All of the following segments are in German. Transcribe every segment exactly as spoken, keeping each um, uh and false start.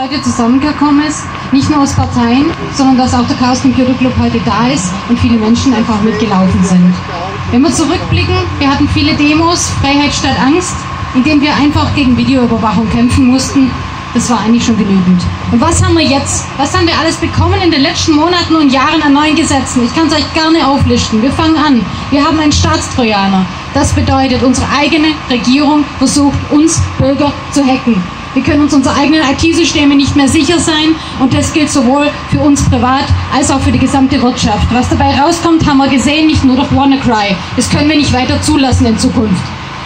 heute zusammengekommen ist. Nicht nur aus Parteien, sondern dass auch der Chaos Computer Club heute da ist und viele Menschen einfach mitgelaufen sind. Wenn wir zurückblicken, wir hatten viele Demos, Freiheit statt Angst, indem wir einfach gegen Videoüberwachung kämpfen mussten. Das war eigentlich schon genügend. Und was haben wir jetzt? Was haben wir alles bekommen in den letzten Monaten und Jahren an neuen Gesetzen? Ich kann es euch gerne auflisten. Wir fangen an. Wir haben einen Staatstrojaner. Das bedeutet, unsere eigene Regierung versucht, uns Bürger zu hacken. Wir können uns unsere eigenen I T-Systeme nicht mehr sicher sein und das gilt sowohl für uns privat als auch für die gesamte Wirtschaft. Was dabei rauskommt, haben wir gesehen, nicht nur durch WannaCry. Das können wir nicht weiter zulassen in Zukunft.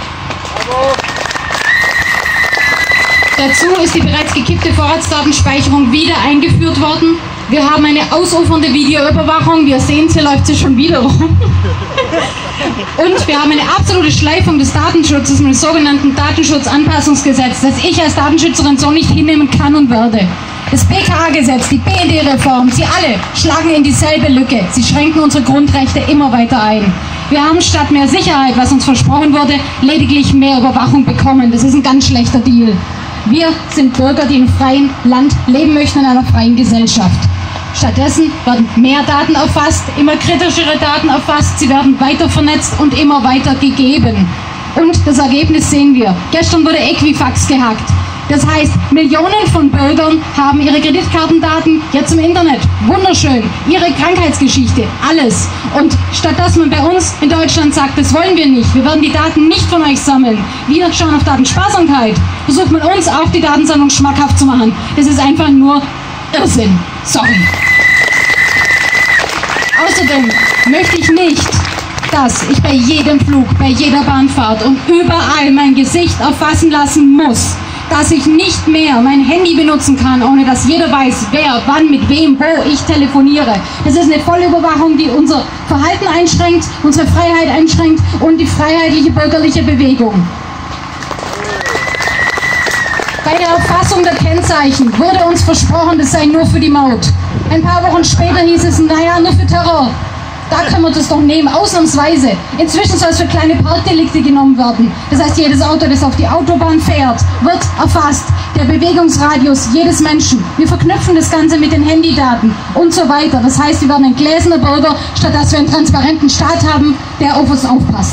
Dazu ist die bereits gekippte Vorratsdatenspeicherung wieder eingeführt worden. Wir haben eine ausufernde Videoüberwachung. Wir sehen, hier läuft sie schon wieder rum. Und wir haben eine absolute Schleifung des Datenschutzes mit dem sogenannten Datenschutzanpassungsgesetz, das ich als Datenschützerin so nicht hinnehmen kann und werde. Das B K A-Gesetz, die B N D-Reform, sie alle schlagen in dieselbe Lücke. Sie schränken unsere Grundrechte immer weiter ein. Wir haben statt mehr Sicherheit, was uns versprochen wurde, lediglich mehr Überwachung bekommen. Das ist ein ganz schlechter Deal. Wir sind Bürger, die im freien Land leben möchten, in einer freien Gesellschaft. Stattdessen werden mehr Daten erfasst, immer kritischere Daten erfasst, sie werden weiter vernetzt und immer weiter gegeben. Und das Ergebnis sehen wir. Gestern wurde Equifax gehackt. Das heißt, Millionen von Bürgern haben ihre Kreditkartendaten jetzt im Internet. Wunderschön. Ihre Krankheitsgeschichte, alles. Und statt dass man bei uns in Deutschland sagt, das wollen wir nicht, wir werden die Daten nicht von euch sammeln, wir schauen auf Datensparsamkeit, versucht man uns auch die Datensammlung schmackhaft zu machen. Das ist einfach nur Irrsinn. Sorry. Außerdem möchte ich nicht, dass ich bei jedem Flug, bei jeder Bahnfahrt und überall mein Gesicht erfassen lassen muss, dass ich nicht mehr mein Handy benutzen kann, ohne dass jeder weiß, wer, wann, mit wem, wo ich telefoniere. Das ist eine Vollüberwachung, die unser Verhalten einschränkt, unsere Freiheit einschränkt und die freiheitliche bürgerliche Bewegung. Bei der Erfassung der Kennzeichen wurde uns versprochen, das sei nur für die Maut. Ein paar Wochen später hieß es, naja, nur für Terror. Da können wir das doch nehmen, ausnahmsweise. Inzwischen soll es für kleine Parkdelikte genommen werden. Das heißt, jedes Auto, das auf die Autobahn fährt, wird erfasst. Der Bewegungsradius jedes Menschen. Wir verknüpfen das Ganze mit den Handydaten und so weiter. Das heißt, wir werden ein gläserner Bürger, statt dass wir einen transparenten Staat haben, der auf uns aufpasst.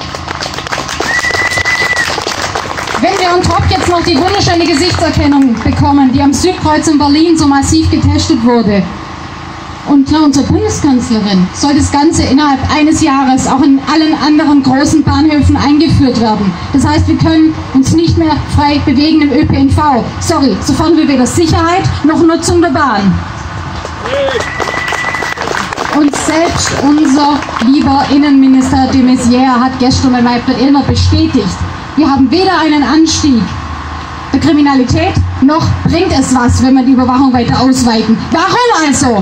Wenn wir on top jetzt noch die wunderschöne Gesichtserkennung bekommen, die am Südkreuz in Berlin so massiv getestet wurde, und klar, unsere Bundeskanzlerin soll das Ganze innerhalb eines Jahres auch in allen anderen großen Bahnhöfen eingeführt werden. Das heißt, wir können uns nicht mehr frei bewegen im Ö P N V. Sorry, sofern wir weder Sicherheit noch Nutzung der Bahn. Und selbst unser lieber Innenminister de Maizière hat gestern bei Weiblet Illner bestätigt, wir haben weder einen Anstieg der Kriminalität, noch bringt es was, wenn wir die Überwachung weiter ausweiten. Warum also?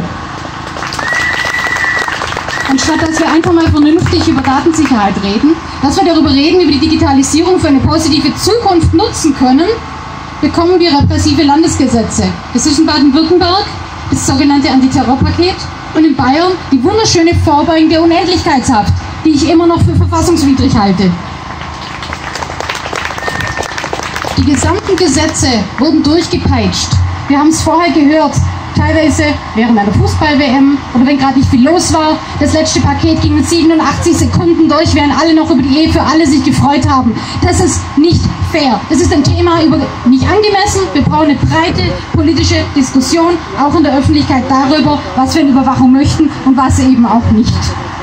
Anstatt dass wir einfach mal vernünftig über Datensicherheit reden, dass wir darüber reden, wie wir die Digitalisierung für eine positive Zukunft nutzen können, bekommen wir repressive Landesgesetze. Das ist in Baden-Württemberg das sogenannte Antiterrorpaket und in Bayern die wunderschöne vorbeugende Unendlichkeitshaft, die ich immer noch für verfassungswidrig halte. Die gesamten Gesetze wurden durchgepeitscht. Wir haben es vorher gehört. Teilweise während einer Fußball-W M oder wenn gerade nicht viel los war. Das letzte Paket ging mit siebenundachtzig Sekunden durch, während alle noch über die Ehe für alle sich gefreut haben. Das ist nicht fair. Das ist ein Thema über nicht angemessen. Wir brauchen eine breite politische Diskussion, auch in der Öffentlichkeit darüber, was wir in Überwachung möchten und was eben auch nicht.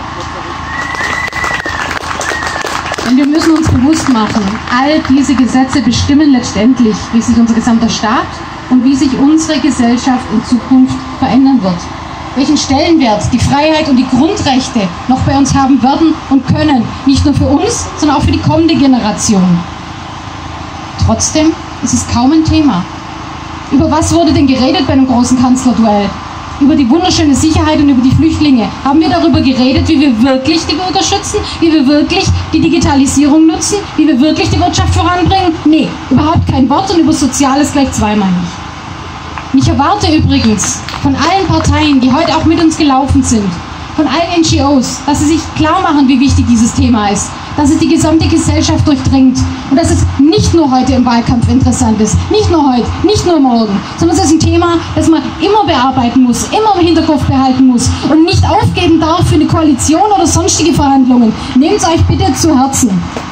Und wir müssen uns bewusst machen, all diese Gesetze bestimmen letztendlich, wie sich unser gesamter Staat und wie sich unsere Gesellschaft in Zukunft verändern wird. Welchen Stellenwert die Freiheit und die Grundrechte noch bei uns haben werden und können. Nicht nur für uns, sondern auch für die kommende Generation. Trotzdem ist es kaum ein Thema. Über was wurde denn geredet bei einem großen Kanzlerduell? Über die wunderschöne Sicherheit und über die Flüchtlinge. Haben wir darüber geredet, wie wir wirklich die Bürger schützen, wie wir wirklich die Digitalisierung nutzen, wie wir wirklich die Wirtschaft voranbringen? Nee, überhaupt kein Wort und über Soziales gleich zweimal nicht. Und ich erwarte übrigens von allen Parteien, die heute auch mit uns gelaufen sind, von allen N G Os, dass sie sich klar machen, wie wichtig dieses Thema ist. dass es die gesamte Gesellschaft durchdringt und dass es nicht nur heute im Wahlkampf interessant ist, nicht nur heute, nicht nur morgen, sondern es ist ein Thema, das man immer bearbeiten muss, immer im Hinterkopf behalten muss und nicht aufgeben darf für eine Koalition oder sonstige Verhandlungen. Nehmt es euch bitte zu Herzen.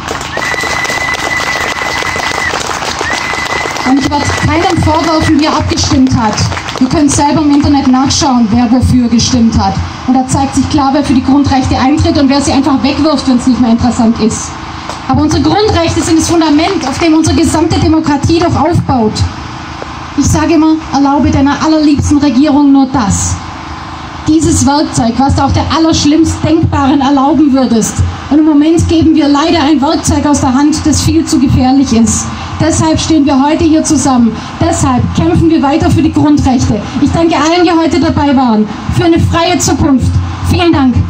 Und ich werde keinem vorwerfen, wie er abgestimmt hat. Ihr könnt selber im Internet nachschauen, wer wofür gestimmt hat. Und da zeigt sich klar, wer für die Grundrechte eintritt und wer sie einfach wegwirft, wenn es nicht mehr interessant ist. Aber unsere Grundrechte sind das Fundament, auf dem unsere gesamte Demokratie doch aufbaut. Ich sage immer, erlaube deiner allerliebsten Regierung nur das. Dieses Werkzeug, was du auch der allerschlimmst Denkbaren erlauben würdest. Und im Moment geben wir leider ein Werkzeug aus der Hand, das viel zu gefährlich ist. Deshalb stehen wir heute hier zusammen. Deshalb kämpfen wir weiter für die Grundrechte. Ich danke allen, die heute dabei waren, für eine freie Zukunft. Vielen Dank.